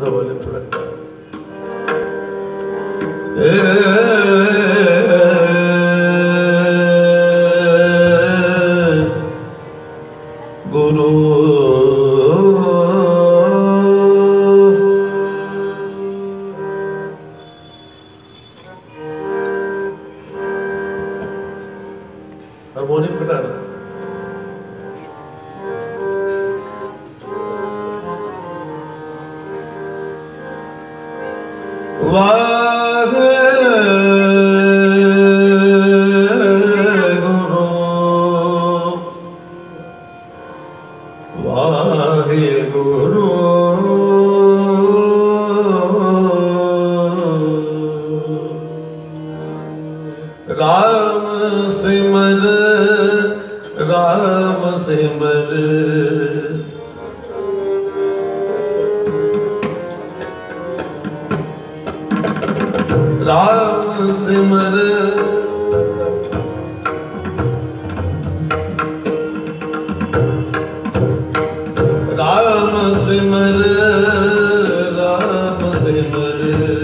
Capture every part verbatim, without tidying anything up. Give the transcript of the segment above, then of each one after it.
वाले थोड़ा गुरु हारमोनियम घटाना वाहे गुरु वाहे गुरु राम सिमर राम सिमर राम सिमर राम सिमर राम सिमर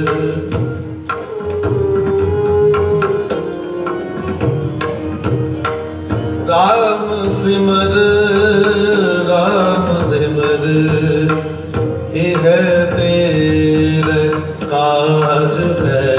राम सिमर राम सिमर यह तेरे काज है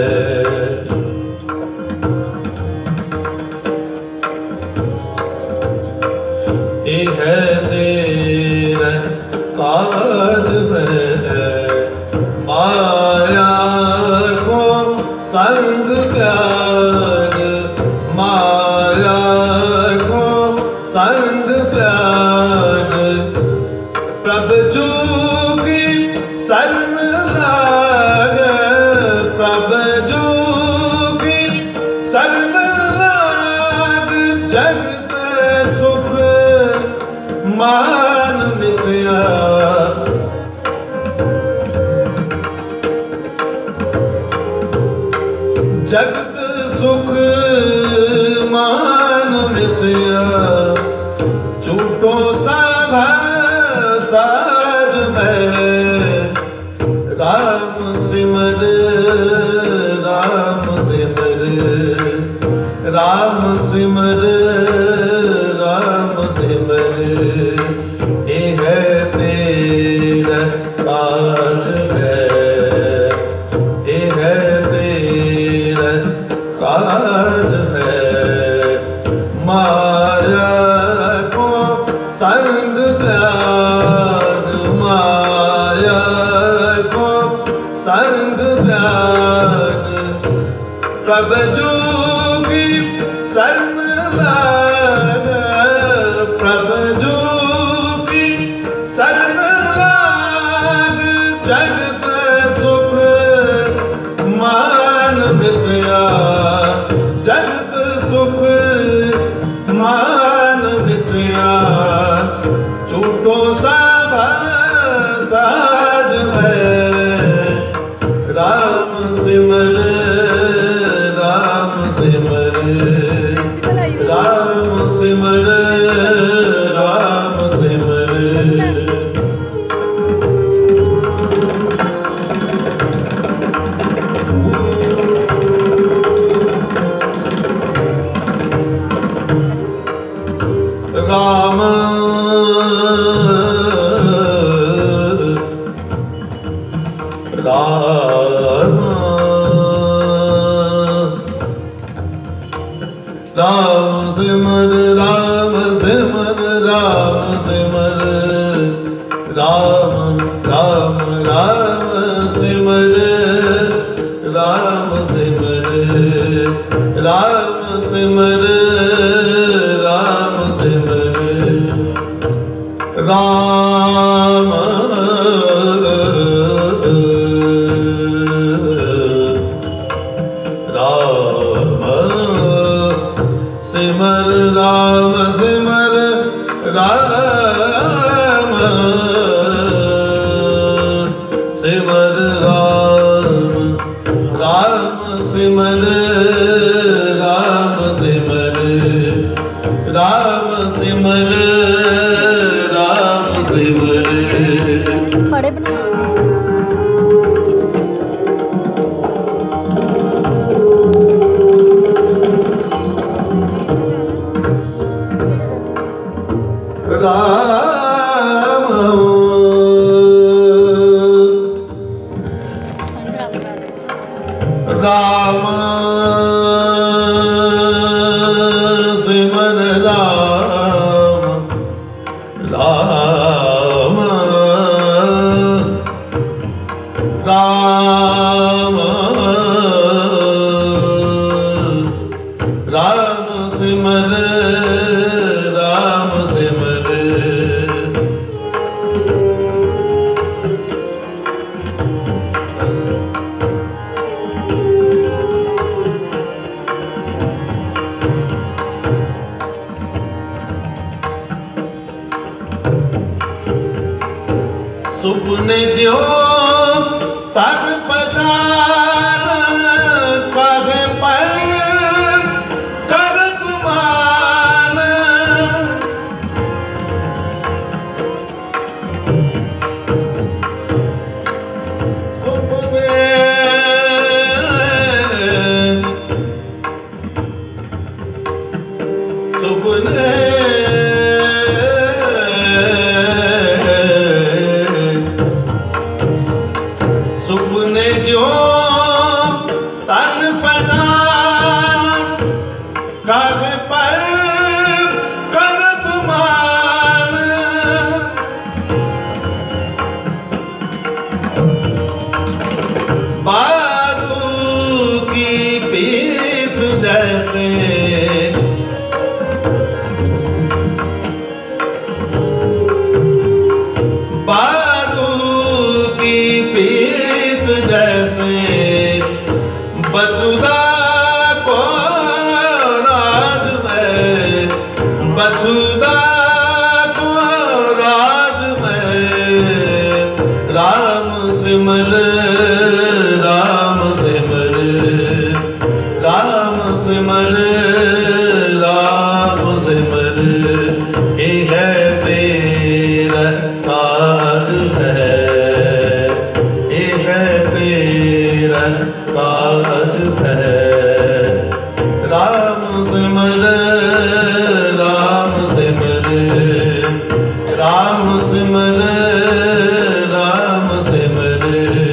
यह तेरे काज है माया को संग त्याग माया को संग त्याग प्रभु जो की शरण लाग प्रभु जो की शरण लाग जगत सुख मान मिथ्या जगत सुख मान मिथ्या झूठो सब साज में राम सिमर राम सिमर राम सिमर राम सिमर यह तेरा काज है यह तेरा काज है माया को संग त्याग माया को संग त्याग प्रभु जोगी शरण लाग प्रभु जोगी शरण लाग जगत सुख मान मिथ्या जगत सुख मान मिथ्या झूठो सब साज है राम सिमर राम सिमर राम सिमर राम सिमर राम राम राम सिमर राम सिमर राम सिमर राम राम राम सिमर राम सिमर राम सिमर राम सिमर राम राम सिमर राम सिमर राम सिमर राम राम सिमर राम सिमर राम सिमर राम सिमर बड़े बना राम राम सिमर राम सिमर सुपने ज्यो तन पहचान काहे पर कर गुमान सुपने सुपने सुपने जो तन पहचान काहे पर कर गुमान बारूद की पीत जैसे बारूद की पीत जैसे वसुधा को राज है वसुधा को राज है राम सिमर राम सिमर राम सिमर राम सिमर ये है तेरा काज है ये है तेरा काज है राम सिमर राम सिमर राम सिमर राम सिमर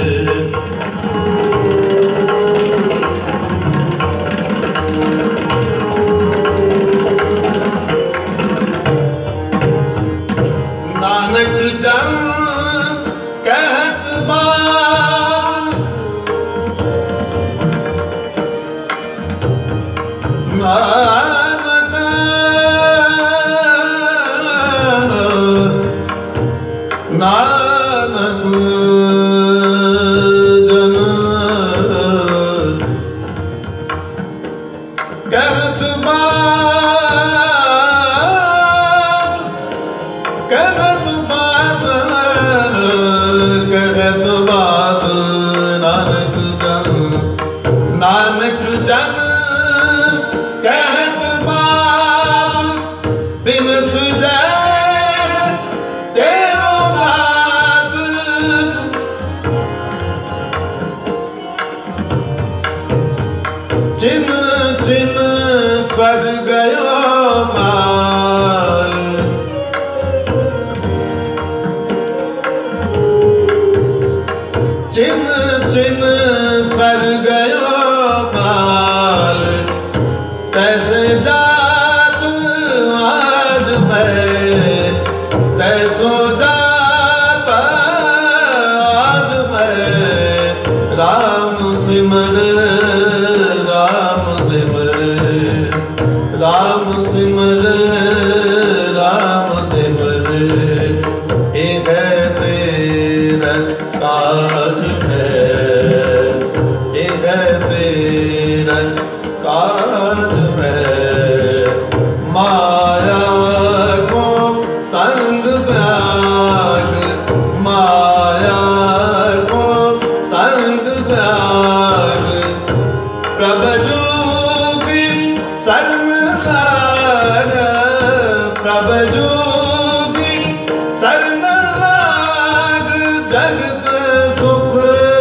नानक जन कहत बात नानक नानक जन कहत बात कहत बात कहत बात नानक जन नानक जन कहत बात बिन सुजैन तेरो गात चिन चिन कर गयो माल चिन चिन कर गयो माल कैसे जात आज मैं तैसो जात आज मैं राम सिमर राम सिमर राम सिमर राम सिमर ये है तेरा काज है ये है तेरा काज है माया को संग त्याग माया को संग त्याग प्रभु जोगी शरण लाग प्रभु जोगी शरण लाग जगत सुख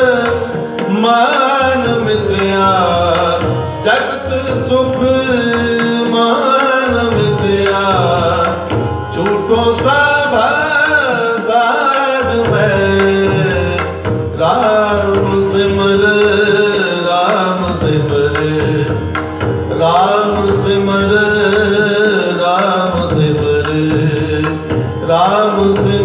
मान मिथ्या जगत सुख मान मिथ्या झूठो सब साज में राम सिमर राम सिमर राम सिमर राम सिमर राम सिमर